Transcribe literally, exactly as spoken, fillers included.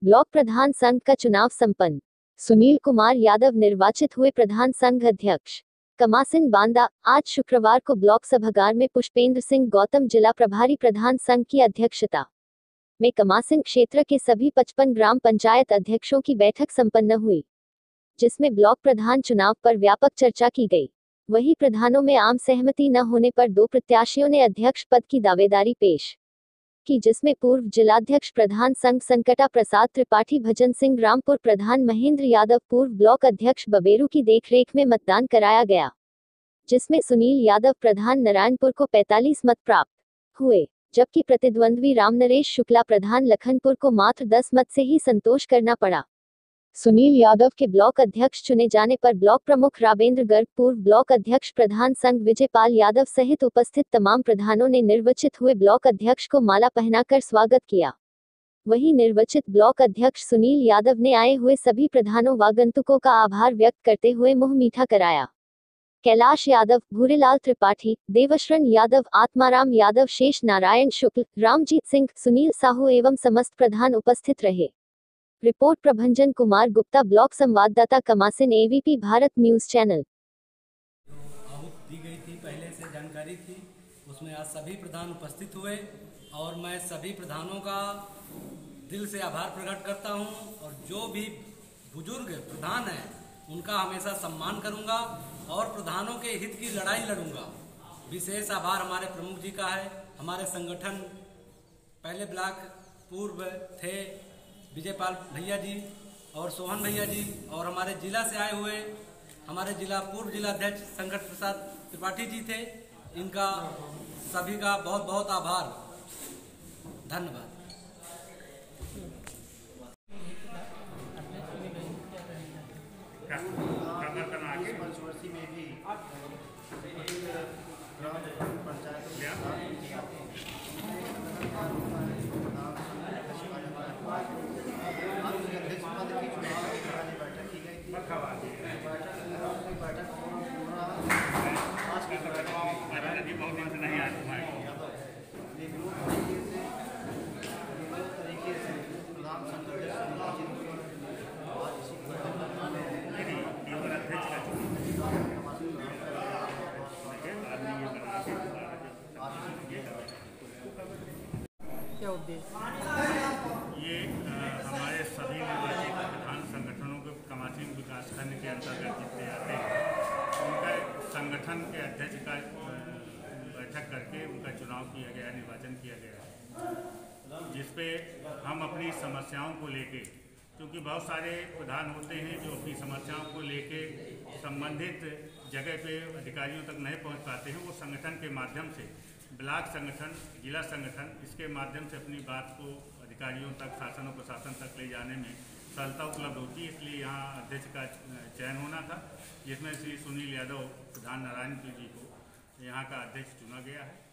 Block प्रधान संघ का चुनाव संपन्न। सुनील कुमार यादव निर्वाचित हुए प्रधान संघ अध्यक्ष। कमासिन बांदा। आज शुक्रवार को ब्लॉक सभागार में पुष्पेंद्र सिंह गौतम जिला प्रभारी प्रधान संघ की अध्यक्षता में कमासिन क्षेत्र के सभी पचपन ग्राम पंचायत अध्यक्षों की बैठक संपन्न हुई, जिसमें ब्लॉक प्रधान चुनाव पर व्यापक चर्चा की गई। वहीं प्रधानों में आम सहमति न होने पर दो प्रत्याशियों ने अध्यक्ष पद की दावेदारी पेश की, जिसमें पूर्व जिलाध्यक्ष प्रधान संघ संकटा प्रसाद त्रिपाठी, भजन सिंह रामपुर प्रधान महेंद्र यादव, पूर्व ब्लॉक अध्यक्ष बबेरू की देखरेख में मतदान कराया गया, जिसमें सुनील यादव प्रधान नारायणपुर को पैंतालीस मत प्राप्त हुए, जबकि प्रतिद्वंद्वी रामनरेश शुक्ला प्रधान लखनपुर को मात्र दस मत से ही संतोष करना पड़ा। सुनील यादव के ब्लॉक अध्यक्ष चुने जाने पर ब्लॉक प्रमुख राबेंद्र गर्ग, पूर्व ब्लॉक अध्यक्ष प्रधान संघ विजयपाल यादव सहित उपस्थित तमाम प्रधानों ने निर्वाचित हुए ब्लॉक अध्यक्ष को माला पहनाकर स्वागत किया। वहीं निर्वाचित ब्लॉक अध्यक्ष सुनील यादव ने आए हुए सभी प्रधानों व आगंतुकों का आभार व्यक्त करते हुए मुंह मीठा कराया। कैलाश यादव, भूरेलाल त्रिपाठी, देवशरण यादव, आत्माराम यादव, शेष नारायण शुक्ल, रामजीत सिंह, सुनील साहू एवं समस्त प्रधान उपस्थित रहे। रिपोर्ट प्रभंजन कुमार गुप्ता, ब्लॉक संवाददाता, कमासिन, एवीपी भारत न्यूज चैनल। दी गई थी, पहले से जानकारी थी, उसमें आज सभी प्रधान उपस्थित हुए और मैं सभी प्रधानों का दिल से आभार प्रकट करता हूं और जो भी बुजुर्ग प्रधान हैं उनका हमेशा सम्मान करूंगा और प्रधानों के हित की लड़ाई लड़ूंगा। विशेष आभार हमारे प्रमुख जी का है। हमारे संगठन पहले ब्लॉक पूर्व थे विजयपाल भैया जी और सोहन भैया जी, और हमारे जिला से आए हुए हमारे जिला पूर्व जिला अध्यक्ष संकट प्रसाद त्रिपाठी जी थे। इनका सभी का बहुत बहुत आभार, धन्यवाद। क्या उद्देश्य? ये आ, हमारे सभी निर्वाचित प्रधान संगठनों के कमासिन विकासखंड के अंतर्गत जितने आते हैं उनका संगठन के अध्यक्ष का बैठक करके उनका चुनाव किया गया, निर्वाचन किया गया, जिसपे हम अपनी समस्याओं को लेके, क्योंकि बहुत सारे प्रधान होते हैं जो अपनी समस्याओं को लेके संबंधित जगह पे अधिकारियों तक नहीं पहुंच पाते हैं, वो संगठन के माध्यम से ब्लॉक संगठन, जिला संगठन, इसके माध्यम से अपनी बात को अधिकारियों तक, शासन और प्रशासन तक ले जाने में सरलता उपलब्ध होती है। इसलिए यहाँ अध्यक्ष का चयन होना था, जिसमें श्री सुनील यादव प्रधान नारायणपुर जी को यहाँ का अध्यक्ष चुना गया है।